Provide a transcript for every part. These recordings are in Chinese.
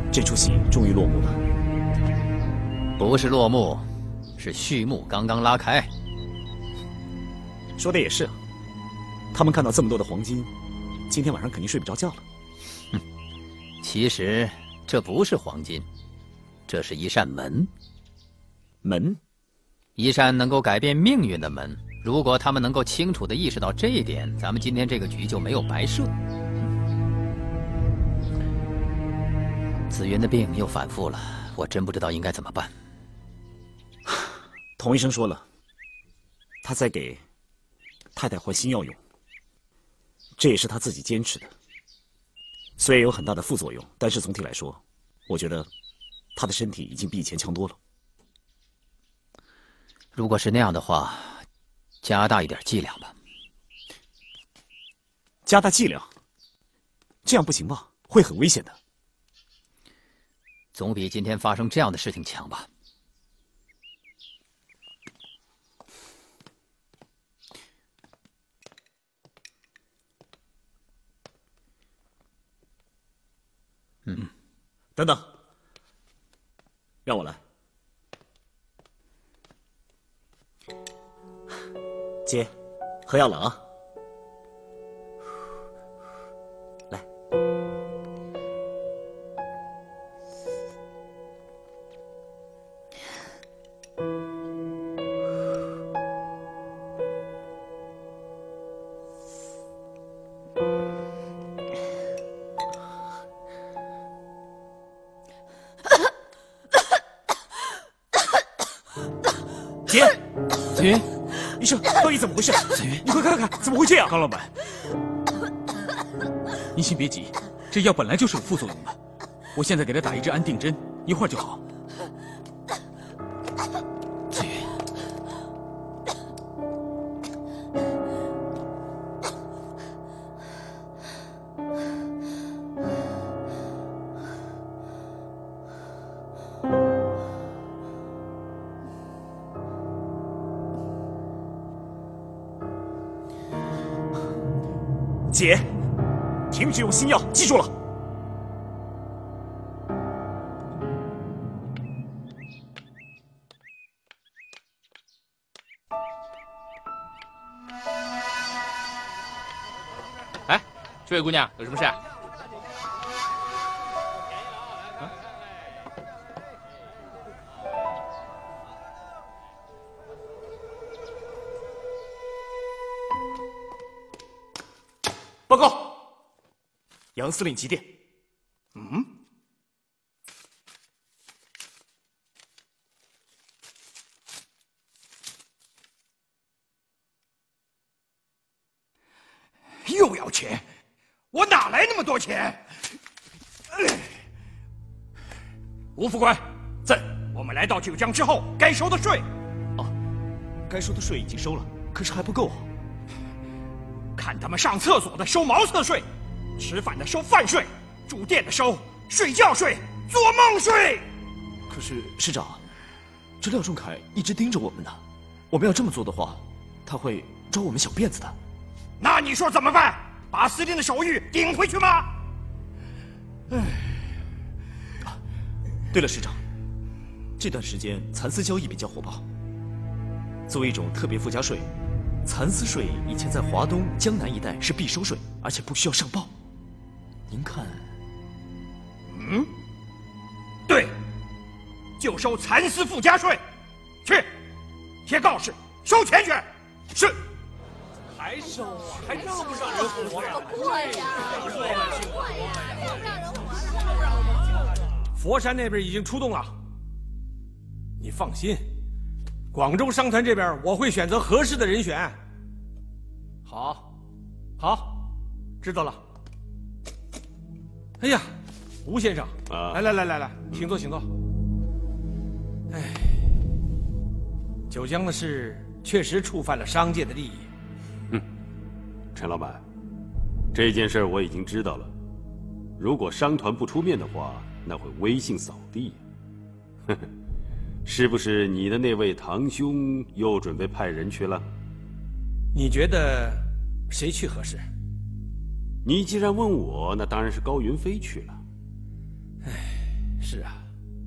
这出戏终于落幕了。 不是落幕，是序幕刚刚拉开。 说的也是，他们看到这么多的黄金，今天晚上肯定睡不着觉了。 其实这不是黄金，这是一扇门。 门， 一扇能够改变命运的门。如果他们能够清楚地意识到这一点，咱们今天这个局就没有白设。紫云的病又反复了，我真不知道应该怎么办。 童医生说了，他在给太太换新药用，这也是他自己坚持的。虽然有很大的副作用，但是总体来说，我觉得他的身体已经比以前强多了。 如果是那样的话，加大一点剂量吧。 加大剂量？这样不行吧？会很危险的。 总比今天发生这样的事情强吧。 等等，让我来。姐，喝药了啊！来，姐， 紫云， 医生，到底怎么回事？ 紫云， 你快看看，怎么会这样？ 高老板，您先别急，这药本来就是有副作用的。我现在给他打一支安定针，一会儿就好。紫云， 姐，停止用新药，记住了。 哎，这位姑娘有什么事啊？ 报告，杨司令急电。 又要钱，我哪来那么多钱？吴副官， 在。 我们来到九江之后，该收的税。 该收的税已经收了，可是还不够啊。 看他们上厕所的收茅厕税，吃饭的收饭税，住店的收睡觉税、做梦税。 可是师长，这廖仲恺一直盯着我们呢，我们要这么做的话，他会抓我们小辫子的。 那你说怎么办？把司令的手谕顶回去吗？ 对了，师长，这段时间蚕丝交易比较火爆，作为一种特别附加税，蚕丝税以前在华东、江南一带是必收税，而且不需要上报。您看， 对，就收蚕丝附加税，去贴告示，收钱去。是。 还收啊？还让不让人活呀？ 佛山那边已经出动了，你放心，广州商团这边我会选择合适的人选。好，好，知道了。哎呀，吴先生，来，请坐，请坐。哎，九江的事确实触犯了商界的利益。 陈老板，这件事我已经知道了。如果商团不出面的话，那会威信扫地。呵呵，是不是你的那位堂兄又准备派人去了？ 你觉得谁去合适？ 你既然问我，那当然是高云飞去了。 是啊，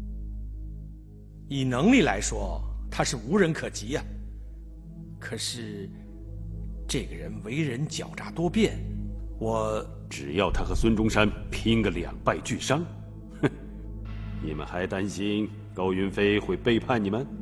以能力来说，他是无人可及呀。可是，这个人为人狡诈多变， 只要他和孙中山拼个两败俱伤，哼，你们还担心高云飞会背叛你们？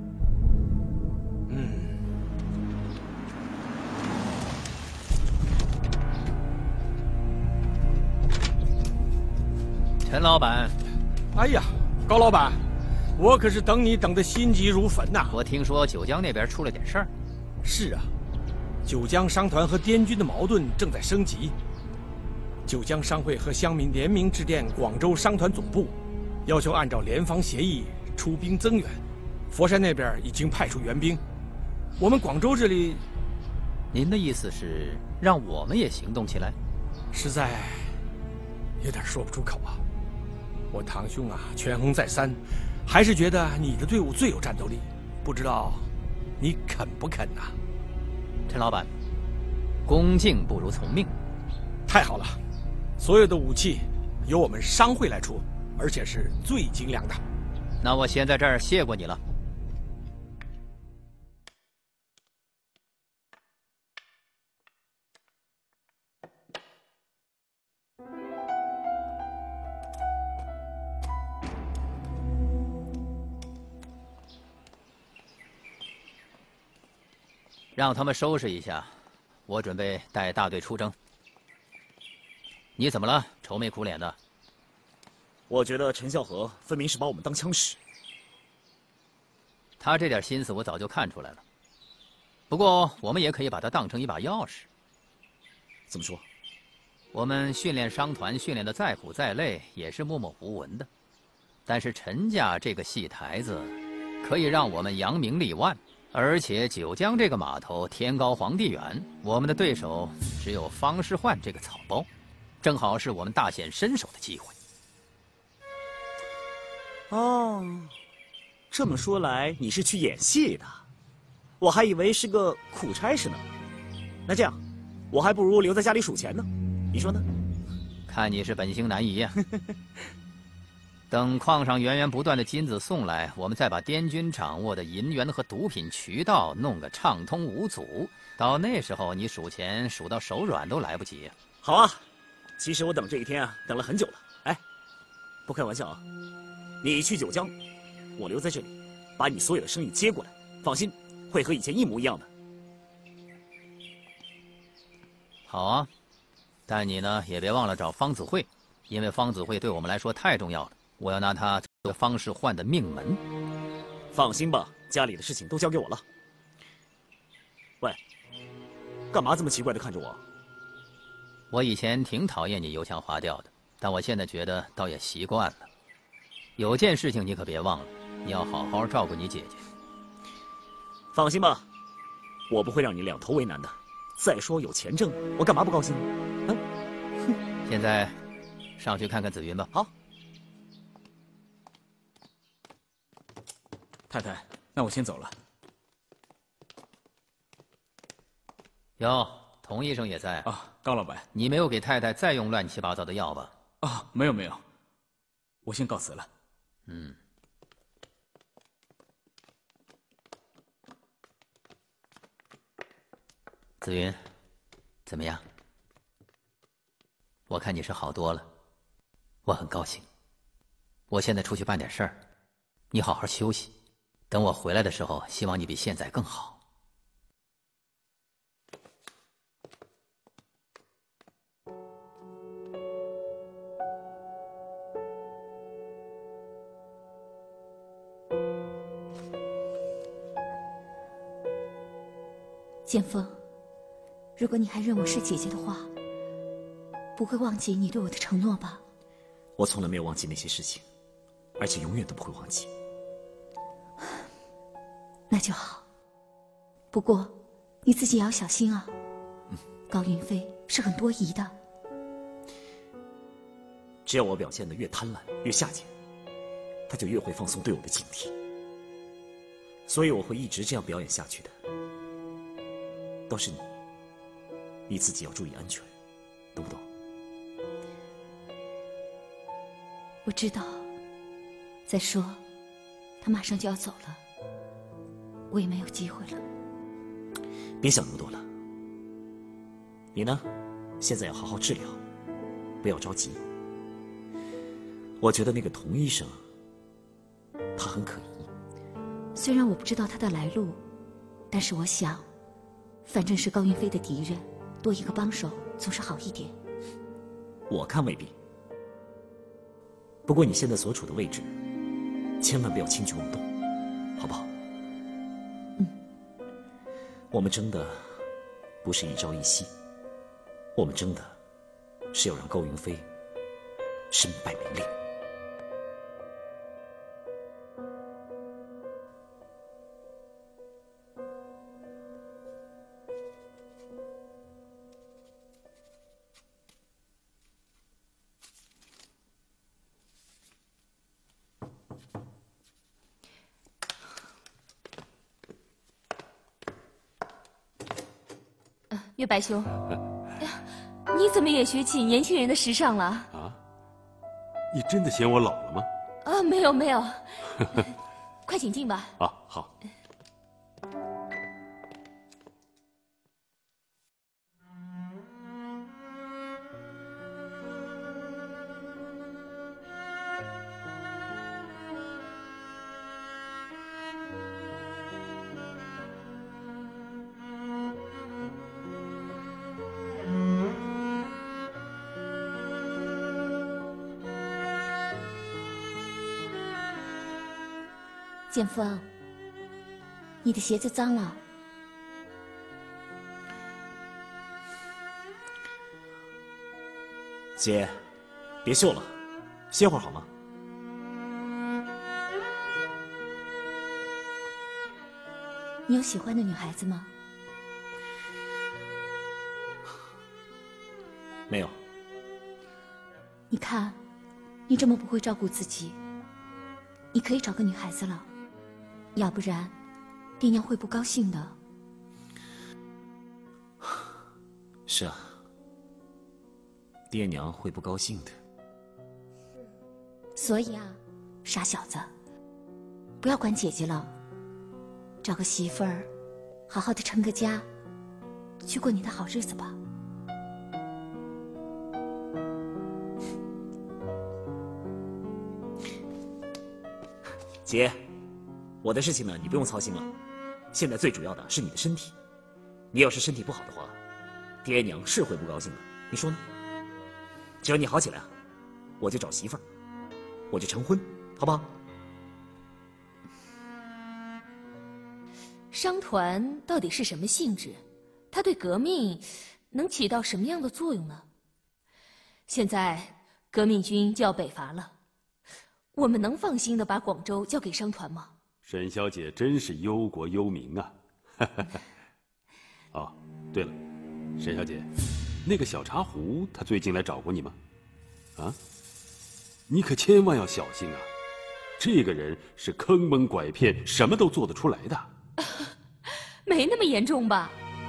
陈老板， 哎呀，高老板，我可是等你等得心急如焚呐！ 我听说九江那边出了点事儿。 是啊，九江商团和滇军的矛盾正在升级。九江商会和乡民联名致电广州商团总部，要求按照联防协议出兵增援。佛山那边已经派出援兵，我们广州这里， 您的意思是让我们也行动起来？ 实在有点说不出口啊。我堂兄啊，权衡再三，还是觉得你的队伍最有战斗力，不知道你肯不肯呐？ 陈老板，恭敬不如从命。 太好了，所有的武器由我们商会来出，而且是最精良的。 那我先在这儿谢过你了。让他们收拾一下，我准备带大队出征。你怎么了？愁眉苦脸的。 我觉得陈孝和分明是把我们当枪使。 他这点心思我早就看出来了。不过我们也可以把它当成一把钥匙。 怎么说？ 我们训练商团训练的再苦再累，也是默默无闻的。但是陈家这个戏台子，可以让我们扬名立万。而且九江这个码头天高皇帝远，我们的对手只有方世焕这个草包，正好是我们大显身手的机会。 哦，这么说来，你是去演戏的，我还以为是个苦差事呢。那这样，我还不如留在家里数钱呢，你说呢？ 看你是本性难移呀。等矿上源源不断的金子送来，我们再把滇军掌握的银元和毒品渠道弄个畅通无阻。到那时候，你数钱数到手软都来不及。 好啊，其实我等这一天啊，等了很久了。哎，不开玩笑啊，你去九江，我留在这里，把你所有的生意接过来。放心，会和以前一模一样的。 好啊，但你呢也别忘了找方子慧，因为方子慧对我们来说太重要了。我要拿他做方世焕的命门。 放心吧，家里的事情都交给我了。喂，干嘛这么奇怪的看着我？ 我以前挺讨厌你油腔滑调的，但我现在觉得倒也习惯了。有件事情你可别忘了，你要好好照顾你姐姐。 放心吧，我不会让你两头为难的。再说有钱挣，我干嘛不高兴呢？ 现在上去看看紫云吧。 好。 太太，那我先走了。 哟，童医生也在啊，高老板， 你没有给太太再用乱七八糟的药吧？ 啊，没有没有，我先告辞了。 嗯。紫云，怎么样？我看你是好多了，我很高兴。我现在出去办点事儿，你好好休息。等我回来的时候，希望你比现在更好。 剑锋，如果你还认我是姐姐的话，不会忘记你对我的承诺吧？ 我从来没有忘记那些事情，而且永远都不会忘记。 那就好。不过你自己也要小心啊。高云飞是很多疑的。 只要我表现得越贪婪越下贱，他就越会放松对我的警惕。所以我会一直这样表演下去的。都是你自己要注意安全，懂不懂？ 我知道， 再说，他马上就要走了，我也没有机会了。 别想那么多了。你呢，现在要好好治疗，不要着急。我觉得那个童医生，他很可疑。 虽然我不知道他的来路，但是我想，反正是高云飞的敌人，多一个帮手总是好一点。 我看未必。不过你现在所处的位置，千万不要轻举妄动，好不好？我们争的不是一朝一夕，我们争的是要让高云飞身败名裂。 月白兄，你怎么也学起年轻人的时尚了？ 啊？你真的嫌我老了吗？ 啊，没有没有，快请进吧。 啊，好。 剑锋，你的鞋子脏了。 姐，别绣了，歇会儿好吗？ 你有喜欢的女孩子吗？ 没有。 你看，你这么不会照顾自己，你可以找个女孩子了。要不然，爹娘会不高兴的。 是啊，爹娘会不高兴的。 所以啊，傻小子，不要管姐姐了，找个媳妇儿，好好的成个家，去过你的好日子吧。 姐，我的事情呢，你不用操心了。现在最主要的是你的身体，你要是身体不好的话，爹娘是会不高兴的。你说呢？只要你好起来啊，我就找媳妇儿，我就成婚，好不好？ 商团到底是什么性质？它对革命能起到什么样的作用呢？现在革命军就要北伐了，我们能放心的把广州交给商团吗？ 沈小姐真是忧国忧民啊！哦，对了，沈小姐，那个小茶壶他最近来找过你吗？啊，你可千万要小心啊！这个人是坑蒙拐骗，什么都做得出来的。 没那么严重吧？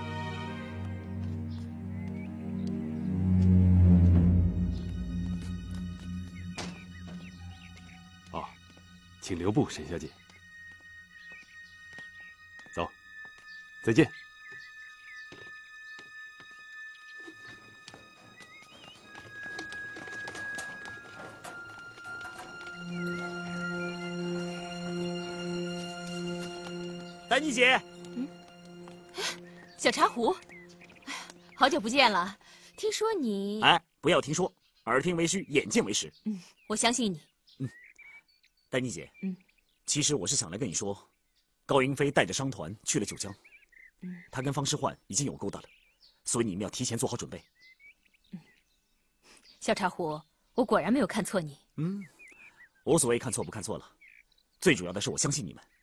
哦，请留步，沈小姐。走，再见。 丹妮姐， 小茶壶，哎呀，好久不见了。听说你…… 哎，不要听说，耳听为虚，眼见为实。 我相信你。 丹妮姐，其实我是想来跟你说，高云飞带着商团去了九江，他跟方世焕已经有勾搭了，所以你们要提前做好准备。 小茶壶，我果然没有看错你。 无所谓看错不看错了，最主要的是我相信你们。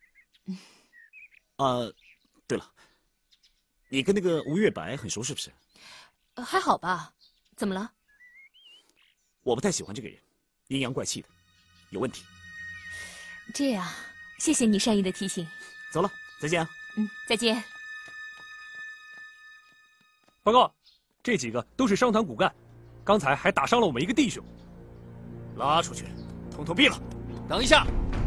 对了，你跟那个吴月白很熟是不是？ 还好吧，怎么了？ 我不太喜欢这个人，阴阳怪气的，有问题。 这样，谢谢你善意的提醒。 走了，再见啊。 再见。 报告，这几个都是商团骨干，刚才还打伤了我们一个弟兄。 拉出去，统统毙了。 等一下，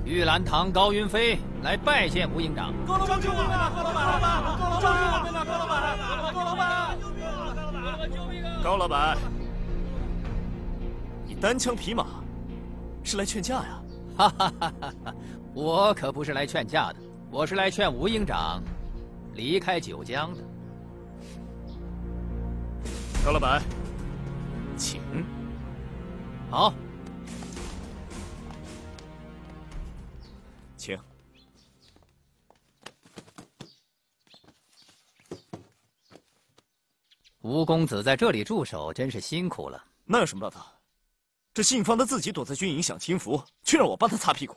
玉兰堂高云飞来拜见吴营长。 高老板，救命啊！高老板，救命啊！高老板，高老板，救命啊！ 高老板，你单枪匹马，是来劝架呀？ 哈哈哈哈！我可不是来劝架的，我是来劝吴营长离开九江的。 高老板，请。 好。 请。 吴公子在这里驻守，真是辛苦了。 那有什么办法？这信方他自己躲在军营享清福，却让我帮他擦屁股。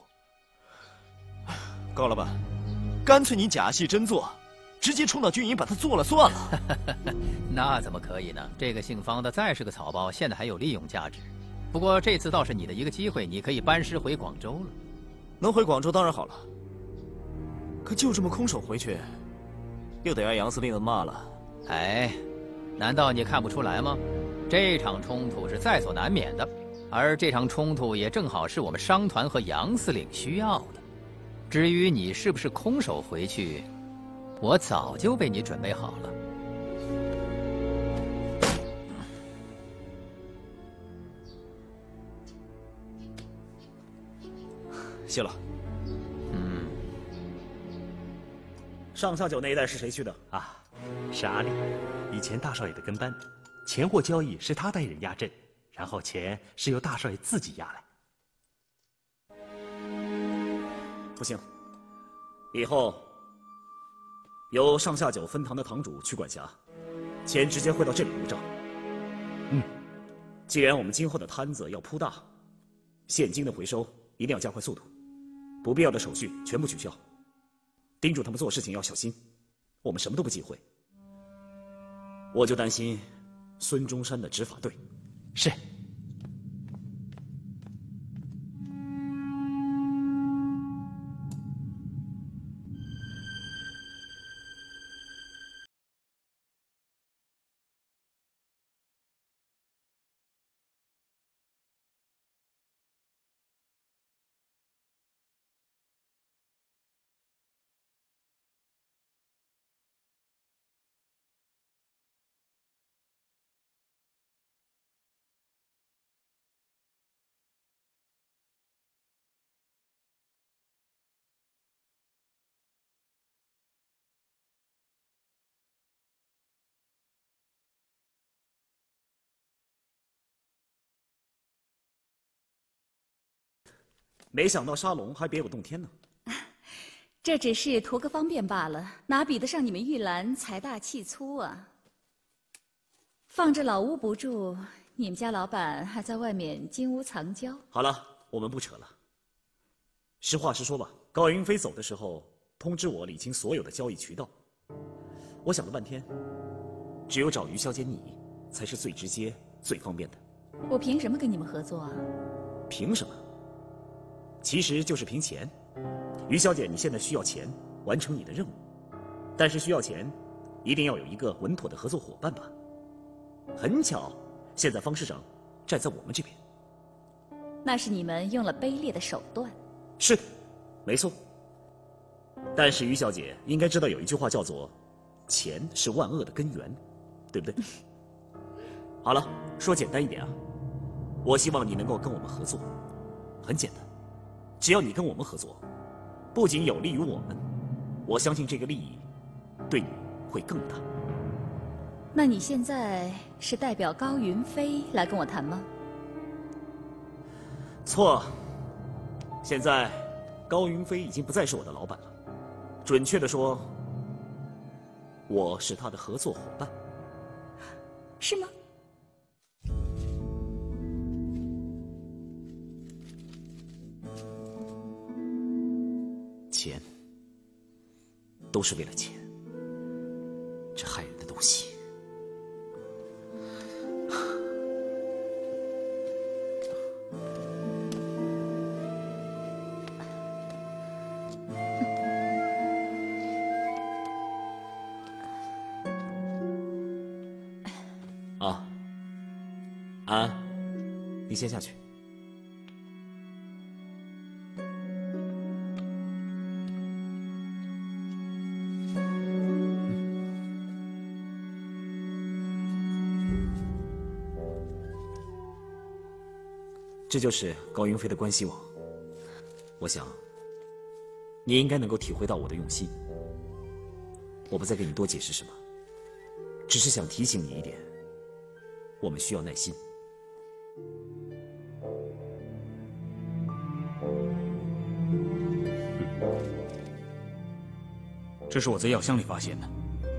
高老板，干脆你假戏真做，直接冲到军营把他做了算了。 那怎么可以呢？这个姓方的再是个草包，现在还有利用价值。不过这次倒是你的一个机会，你可以班师回广州了。 能回广州当然好了，可就这么空手回去，又得挨杨司令的骂了。 哎，难道你看不出来吗？这场冲突是在所难免的，而这场冲突也正好是我们商团和杨司令需要的。至于你是不是空手回去，我早就为你准备好了。 谢了。 上下九那一带是谁去的？ 啊，是阿里，以前大少爷的跟班，钱货交易是他带人压阵，然后钱是由大少爷自己押来。 不行，以后由上下九分堂的堂主去管辖，钱直接汇到这里入账。既然我们今后的摊子要铺大，现金的回收一定要加快速度。 不必要的手续全部取消，叮嘱他们做事情要小心，我们什么都不忌讳。我就担心孙中山的执法队。 是。 没想到沙龙还别有洞天呢。 这只是图个方便罢了，哪比得上你们玉兰财大气粗啊！放着老屋不住，你们家老板还在外面金屋藏娇。 好了，我们不扯了。实话实说吧，高云飞走的时候通知我理清所有的交易渠道。我想了半天，只有找于小姐你才是最直接、最方便的。 我凭什么跟你们合作啊？ 凭什么？其实就是凭钱。于小姐，你现在需要钱完成你的任务，但是需要钱，一定要有一个稳妥的合作伙伴吧？很巧，现在方市长站在我们这边。 那是你们用了卑劣的手段。 是，没错。但是于小姐应该知道有一句话叫做“钱是万恶的根源”，对不对？好了，说简单一点啊，我希望你能够跟我们合作。很简单，只要你跟我们合作，不仅有利于我们，我相信这个利益对你会更大。 那你现在是代表高云飞来跟我谈吗？ 错，现在高云飞已经不再是我的老板了，准确的说，我是他的合作伙伴。 是吗？ 钱都是为了钱，这害人的东西。啊，安，你先下去。 这就是高云飞的关系网。我想，你应该能够体会到我的用心。我不再给你多解释什么，只是想提醒你一点：我们需要耐心。 这是我在药箱里发现的。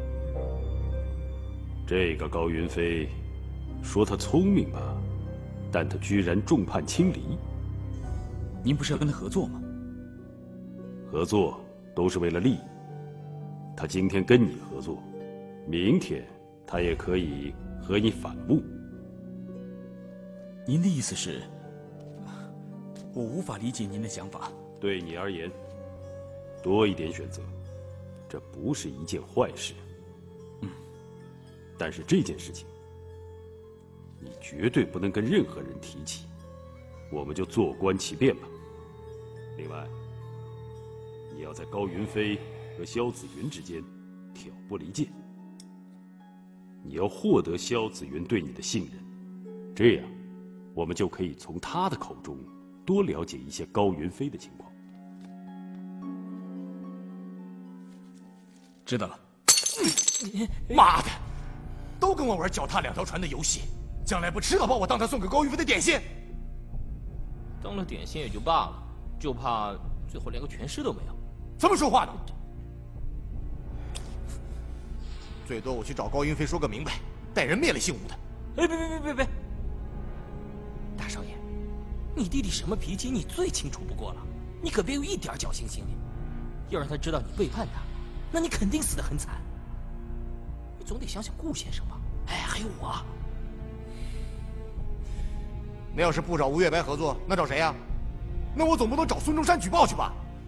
这个高云飞，说他聪明吧，但他居然众叛亲离。 您不是要跟他合作吗？ 合作都是为了利益。他今天跟你合作，明天他也可以和你反目。 您的意思是，我无法理解您的想法。 对你而言，多一点选择，这不是一件坏事。但是这件事情，你绝对不能跟任何人提起，我们就坐观其变吧。另外，你要在高云飞和萧子云之间挑拨离间，你要获得萧子云对你的信任，这样，我们就可以从他的口中多了解一些高云飞的情况。 知道了。 妈的，都跟我玩脚踏两条船的游戏，将来不吃了把我当他送给高云飞的点心。 当了点心也就罢了，就怕最后连个全尸都没有。 怎么说话呢？最多我去找高云飞说个明白，带人灭了姓吴的。 哎，别！大少爷，你弟弟什么脾气你最清楚不过了，你可别有一点侥幸心理。要让他知道你背叛他，那你肯定死得很惨。你总得想想顾先生吧。哎，还有我。 那要是不找吴月白合作，那找谁呀？那我总不能找孙中山举报去吧？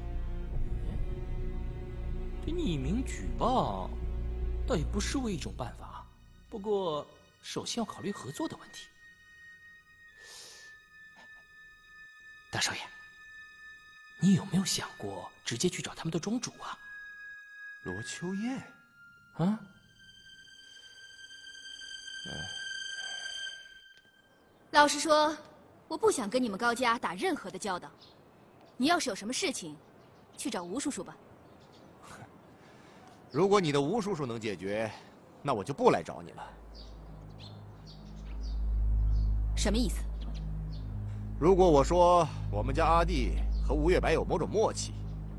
这匿名举报，倒也不失为一种办法。不过，首先要考虑合作的问题。大少爷，你有没有想过直接去找他们的庄主啊？ 罗秋燕。 啊？ 老实说，我不想跟你们高家打任何的交道。你要是有什么事情，去找吴叔叔吧。 如果你的吴叔叔能解决，那我就不来找你了。 什么意思？ 如果我说我们家阿弟和吴月白有某种默契，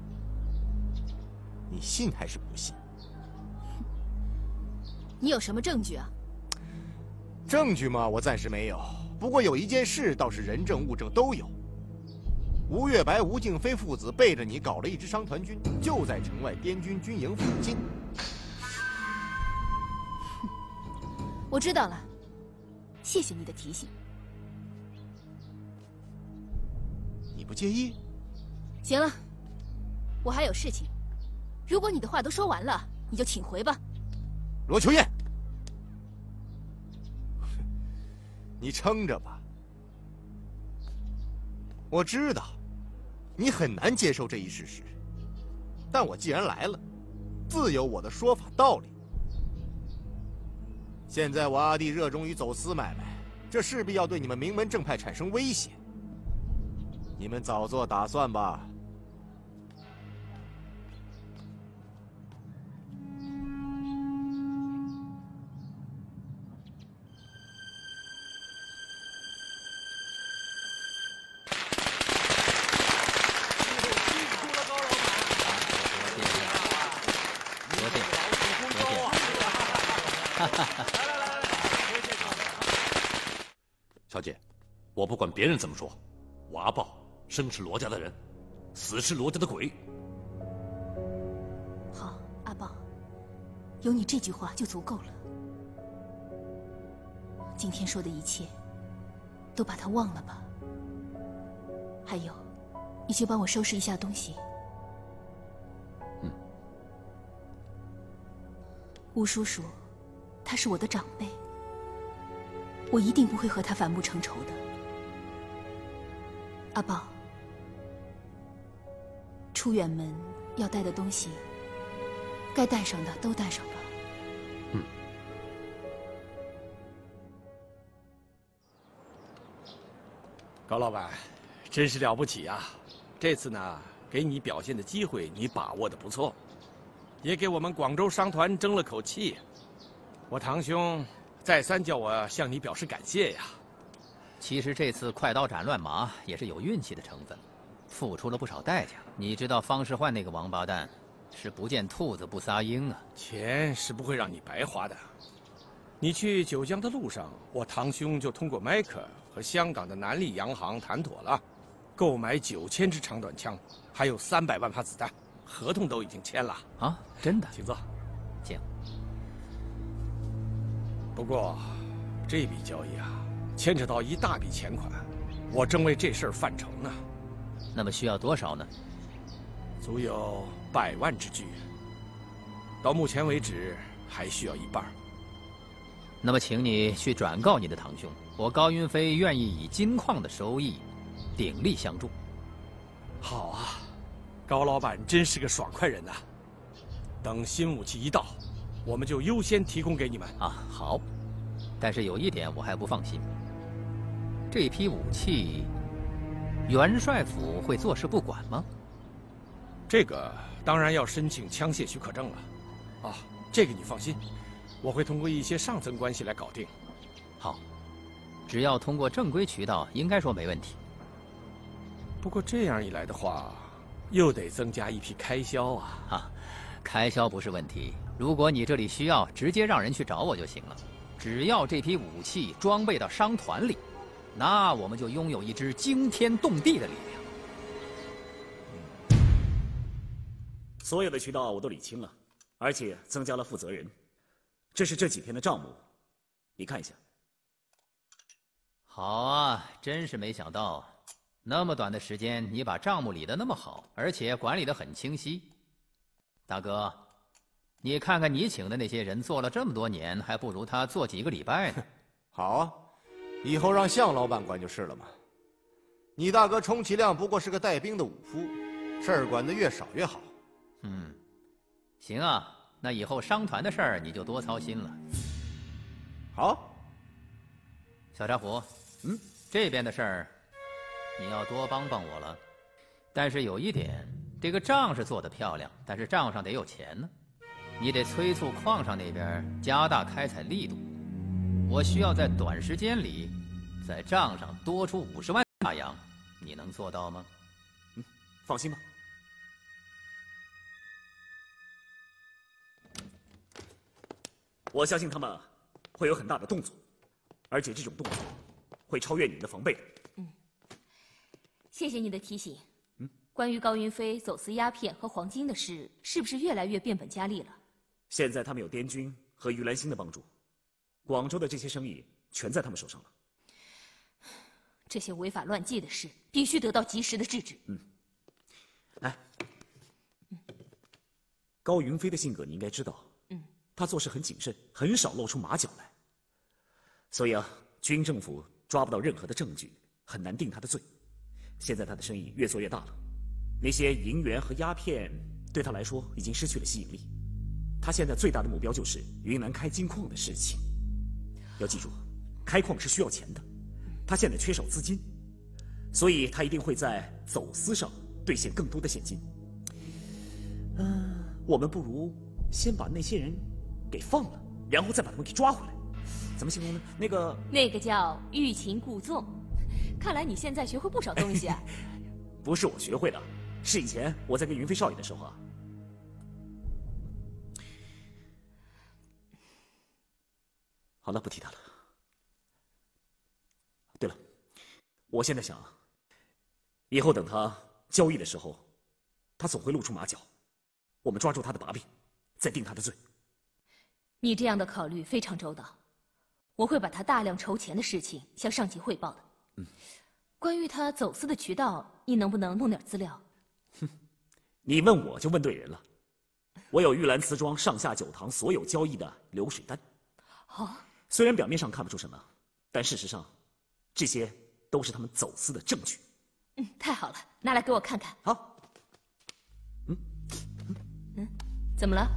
你信还是不信？ 你有什么证据啊？ 证据嘛，我暂时没有。不过有一件事倒是人证物证都有。吴月白、吴敬飞父子背着你搞了一支商团军，就在城外滇军军营附近。 我知道了，谢谢你的提醒。 你不介意？ 行了，我还有事情。如果你的话都说完了，你就请回吧。 罗秋燕，你撑着吧。我知道，你很难接受这一事实，但我既然来了，自有我的说法道理。现在我阿弟热衷于走私买卖，这势必要对你们名门正派产生威胁。你们早做打算吧。 小姐，我不管别人怎么说，我阿豹生是罗家的人，死是罗家的鬼。 好，阿豹，有你这句话就足够了。今天说的一切，都把它忘了吧。还有，你去帮我收拾一下东西。吴叔叔，他是我的长辈，我一定不会和他反目成仇的。阿豹，出远门要带的东西，该带上的都带上吧。 高老板，真是了不起啊！这次呢，给你表现的机会你把握的不错，也给我们广州商团争了口气。我堂兄再三叫我向你表示感谢呀。 其实这次快刀斩乱麻也是有运气的成分，付出了不少代价。你知道方世焕那个王八蛋，是不见兔子不撒鹰啊。 钱是不会让你白花的。你去九江的路上，我堂兄就通过麦克和香港的南利洋行谈妥了，购买9000支长短枪，还有300万发子弹，合同都已经签了。 啊，真的？ 请坐。 请。 不过，这笔交易啊，牵扯到一大笔钱款，我正为这事儿犯愁呢。 那么需要多少呢？ 足有100万之巨。到目前为止，还需要一半。 那么，请你去转告你的堂兄，我高云飞愿意以金矿的收益鼎力相助。 好啊，高老板真是个爽快人呐！等新武器一到，我们就优先提供给你们。 啊，好。但是有一点我还不放心，这批武器，元帅府会坐视不管吗？ 这个当然要申请枪械许可证了。啊，这个你放心。我会通过一些上层关系来搞定。 好，只要通过正规渠道，应该说没问题。 不过这样一来的话，又得增加一批开销啊！ 啊，开销不是问题。如果你这里需要，直接让人去找我就行了。只要这批武器装备到商团里，那我们就拥有一支惊天动地的力量。 所有的渠道我都理清了，而且增加了负责人。这是这几天的账目，你看一下。 好啊，真是没想到，那么短的时间，你把账目理得那么好，而且管理得很清晰。大哥，你看看你请的那些人做了这么多年，还不如他做几个礼拜呢。 好啊，以后让向老板管就是了嘛。你大哥充其量不过是个带兵的武夫，事儿管得越少越好。 嗯，行啊。那以后商团的事儿你就多操心了。 好， 小家伙，这边的事儿你要多帮帮我了。但是有一点，这个账是做得漂亮，但是账上得有钱呢。你得催促矿上那边加大开采力度。我需要在短时间里，在账上多出50万大洋，你能做到吗？ 放心吧。我相信他们会有很大的动作，而且这种动作会超越你们的防备的。 谢谢你的提醒。关于高云飞走私鸦片和黄金的事，是不是越来越变本加厉了？ 现在他们有滇军和于兰心的帮助，广州的这些生意全在他们手上了。 这些违法乱纪的事必须得到及时的制止。 高云飞的性格你应该知道。他做事很谨慎，很少露出马脚来，所以啊，军政府抓不到任何的证据，很难定他的罪。现在他的生意越做越大了，那些银元和鸦片对他来说已经失去了吸引力。他现在最大的目标就是云南开金矿的事情。要记住，开矿是需要钱的，他现在缺少资金，所以他一定会在走私上兑现更多的现金。我们不如先把那些人给放了，然后再把他们给抓回来，怎么形容呢？那个叫欲擒故纵。看来你现在学会不少东西啊。 不是我学会的，是以前我在跟云飞少爷的时候啊。好了，不提他了。对了，我现在想，以后等他交易的时候，他总会露出马脚，我们抓住他的把柄，再定他的罪。 你这样的考虑非常周到，我会把他大量筹钱的事情向上级汇报的。关于他走私的渠道，你能不能弄点资料？ 你问我就问对人了，我有玉兰瓷庄上下9堂所有交易的流水单。虽然表面上看不出什么，但事实上，这些都是他们走私的证据。 太好了，拿来给我看看。 好。 怎么了？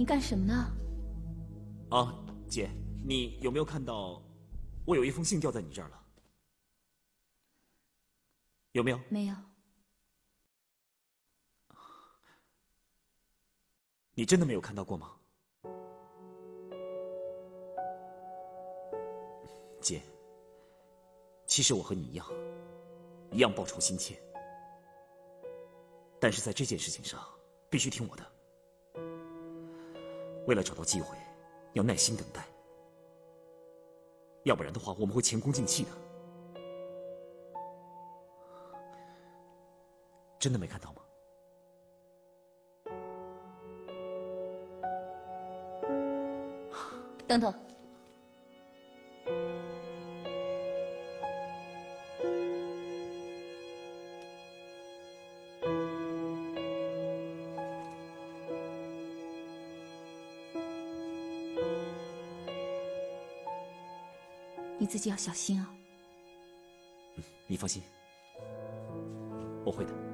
你干什么呢？ 啊，姐，你有没有看到，我有一封信掉在你这儿了？有没有？ 没有。 你真的没有看到过吗？姐，其实我和你一样报仇心切，但是在这件事情上必须听我的。为了找到机会，要耐心等待，要不然的话我们会前功尽弃的。真的没看到吗？ 等等。你自己要小心啊。 你放心，我会的。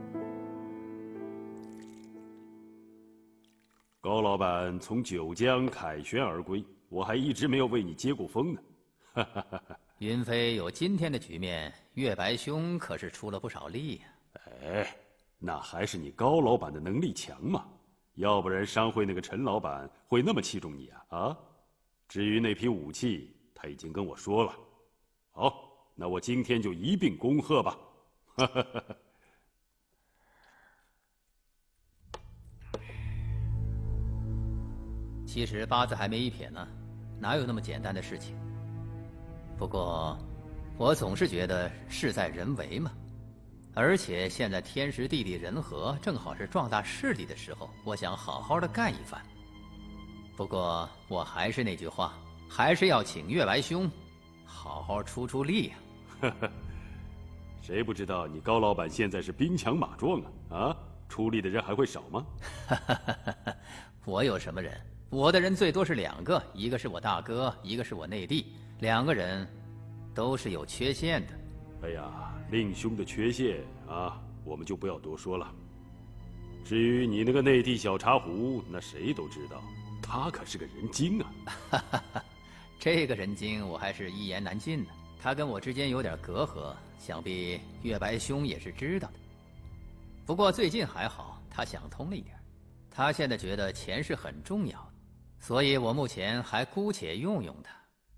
高老板从九江凯旋而归，我还一直没有为你接过风呢。 云飞有今天的局面，月白兄可是出了不少力呀。 哎，那还是你高老板的能力强嘛，要不然商会那个陈老板会那么器重你啊？啊，至于那批武器，他已经跟我说了。好，那我今天就一并恭贺吧。 其实八字还没一撇呢，哪有那么简单的事情？不过，我总是觉得事在人为嘛。而且现在天时地利人和，正好是壮大势力的时候，我想好好的干一番。不过我还是那句话，还是要请月白兄好好出力呀。 谁不知道你高老板现在是兵强马壮啊？啊，出力的人还会少吗？ 我有什么人？我的人最多是2个，一个是我大哥，一个是我内弟，2个人都是有缺陷的。 哎呀，令兄的缺陷啊，我们就不要多说了。至于你那个内弟小茶壶，那谁都知道，他可是个人精啊。 这个人精我还是一言难尽的，他跟我之间有点隔阂，想必月白兄也是知道的。不过最近还好，他想通了一点，他现在觉得钱是很重要的，所以我目前还姑且用他。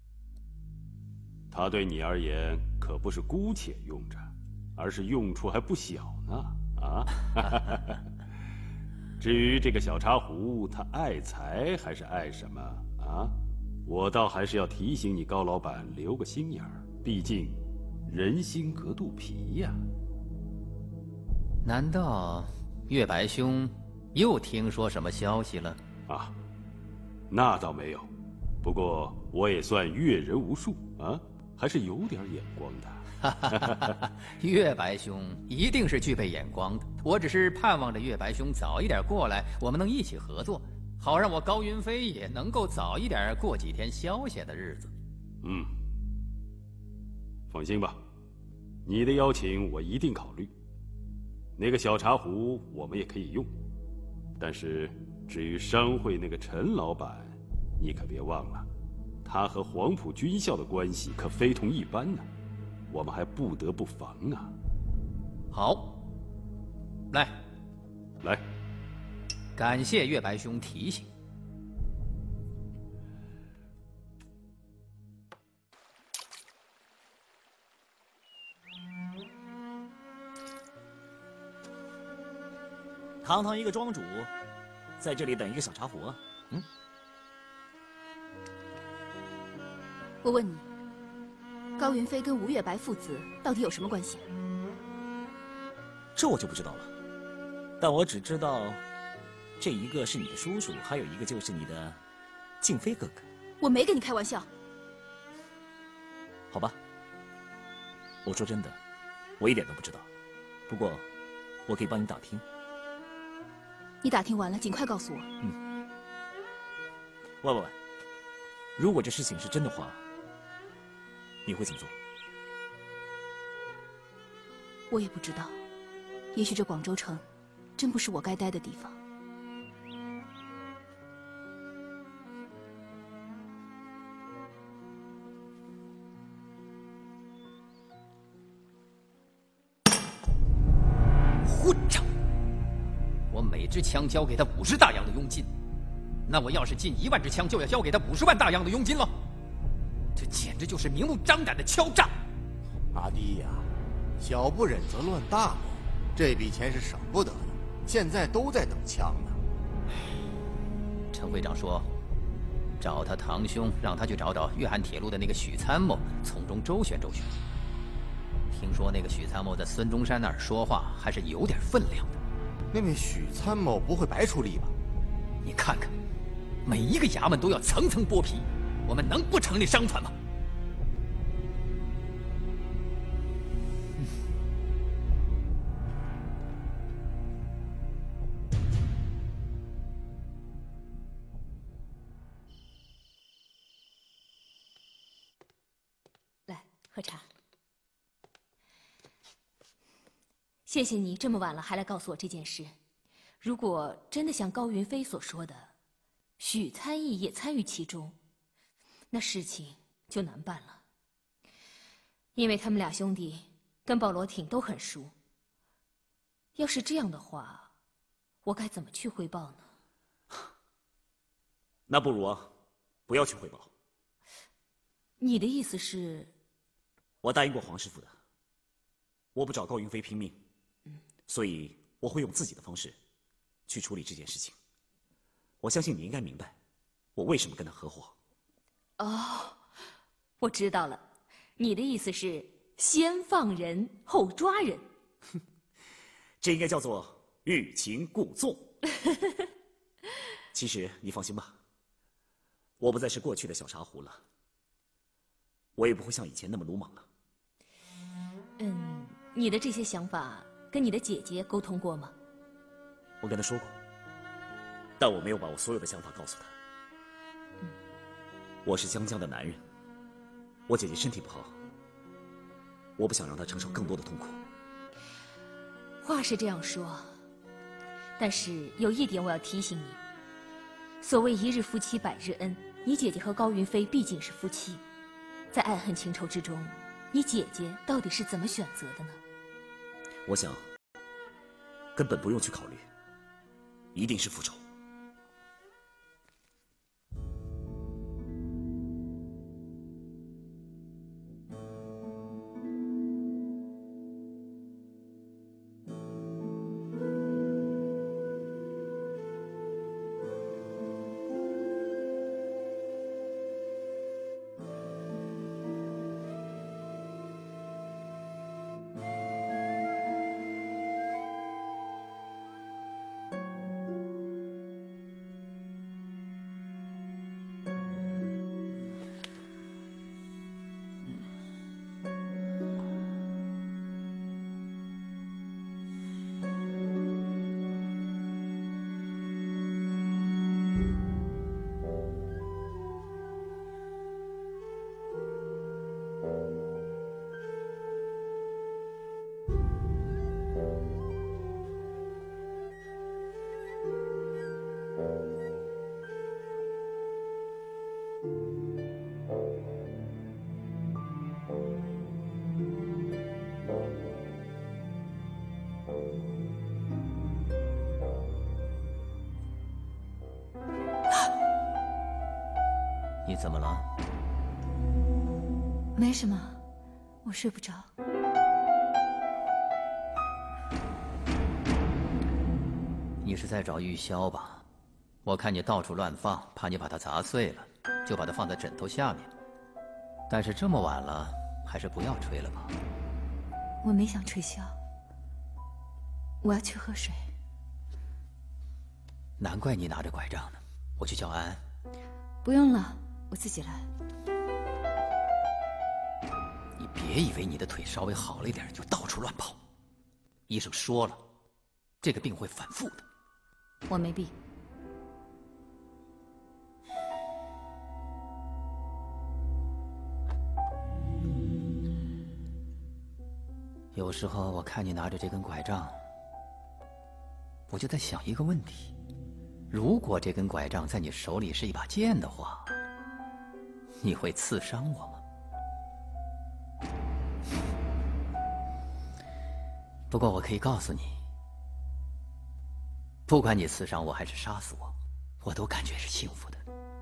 他对你而言可不是姑且用着，而是用处还不小呢。啊，至于这个小茶壶，他爱财还是爱什么啊？我倒还是要提醒你高老板留个心眼儿，毕竟人心隔肚皮呀。 难道月白兄又听说什么消息了？ 啊，那倒没有，不过我也算阅人无数啊，还是有点眼光的。 月白兄一定是具备眼光的，我只是盼望着月白兄早一点过来，我们能一起合作，好让我高云飞也能够早一点过几天消闲的日子。 嗯，放心吧，你的邀请我一定考虑。那个小茶壶我们也可以用，但是至于商会那个陈老板，你可别忘了，他和黄埔军校的关系可非同一般呢，我们还不得不防啊。 好，来，感谢月白兄提醒。 堂堂一个庄主，在这里等一个小茶壶啊？嗯。 我问你，高云飞跟吴月白父子到底有什么关系？ 这我就不知道了，但我只知道，这一个是你的叔叔，还有一个就是你的静飞哥哥。 我没跟你开玩笑。 好吧，我说真的，我一点都不知道。不过，我可以帮你打听。 你打听完了，尽快告诉我。 嗯。喂，如果这事情是真的话，你会怎么做？ 我也不知道，也许这广州城真不是我该待的地方。 混账！我每支枪交给他50大洋的佣金，那我要是进1万支枪，就要交给他50万大洋的佣金了。这简直就是明目张胆的敲诈！ 阿弟呀，小不忍则乱大谋，这笔钱是省不得的，现在都在等枪呢。 陈会长说，找他堂兄，让他去找找粤汉铁路的那个许参谋，从中周旋周旋。听说那个许参谋在孙中山那儿说话还是有点分量的。 那位许参谋不会白出力吧？ 你看看，每一个衙门都要层层剥皮，我们能不成立商团吗？ 来，喝茶。谢谢你这么晚了还来告诉我这件事。如果真的像高云飞所说的，许参议也参与其中，那事情就难办了。因为他们俩兄弟跟鲍罗挺都很熟。要是这样的话，我该怎么去汇报呢？ 那不如啊，不要去汇报。 你的意思是？ 我答应过黄师傅的，我不找高云飞拼命。所以我会用自己的方式去处理这件事情。我相信你应该明白我为什么跟他合伙。 哦，我知道了，你的意思是先放人后抓人。 这应该叫做欲擒故纵。其实你放心吧，我不再是过去的小茶壶了，我也不会像以前那么鲁莽了。 你的这些想法跟你的姐姐沟通过吗？ 我跟她说过，但我没有把我所有的想法告诉她。我是江江的男人，我姐姐身体不好，我不想让她承受更多的痛苦。 话是这样说，但是有一点我要提醒你：所谓一日夫妻百日恩，你姐姐和高云飞毕竟是夫妻，在爱恨情仇之中，你姐姐到底是怎么选择的呢？ 我想，根本不用去考虑，一定是复仇。 你怎么了？ 没什么，我睡不着。 你是在找玉箫吧？我看你到处乱放，怕你把它砸碎了，就把它放在枕头下面。但是这么晚了，还是不要吹了吧。 我没想吹箫，我要去喝水。 难怪你拿着拐杖呢，我去叫安安。 不用了，我自己来。 你别以为你的腿稍微好了一点就到处乱跑，医生说了，这个病会反复的。 我没病。 有时候我看你拿着这根拐杖，我就在想一个问题：如果这根拐杖在你手里是一把剑的话，你会刺伤我吗？不过我可以告诉你， 不管你刺伤我还是杀死我，我都感觉是幸福的。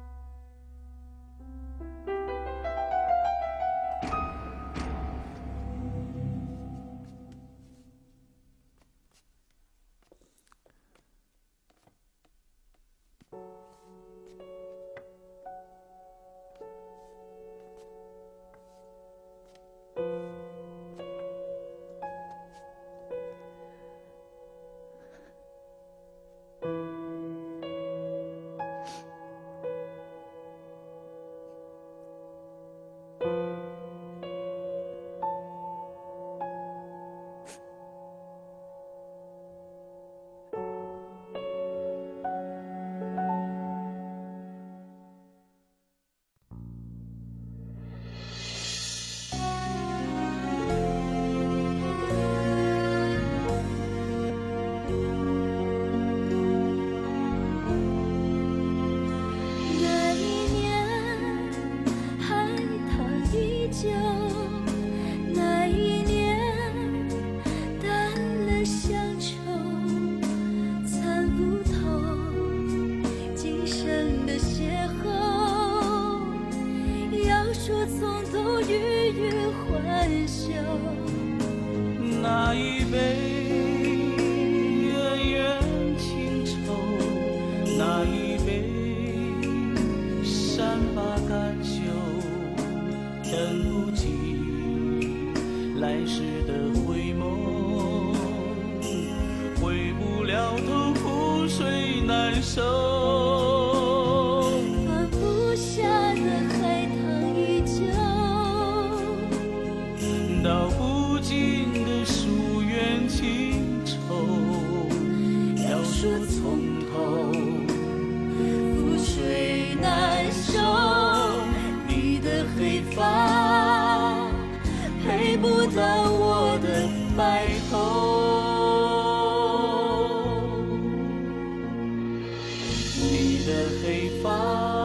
那一杯恩怨情仇，那一杯善罢甘休，等不及来时的回眸，回不了头，覆水难收。 放不下的海棠依旧， 道不尽的疏远情仇，要说从头， 覆水难收。你的黑发配不到我的白头， 你的黑发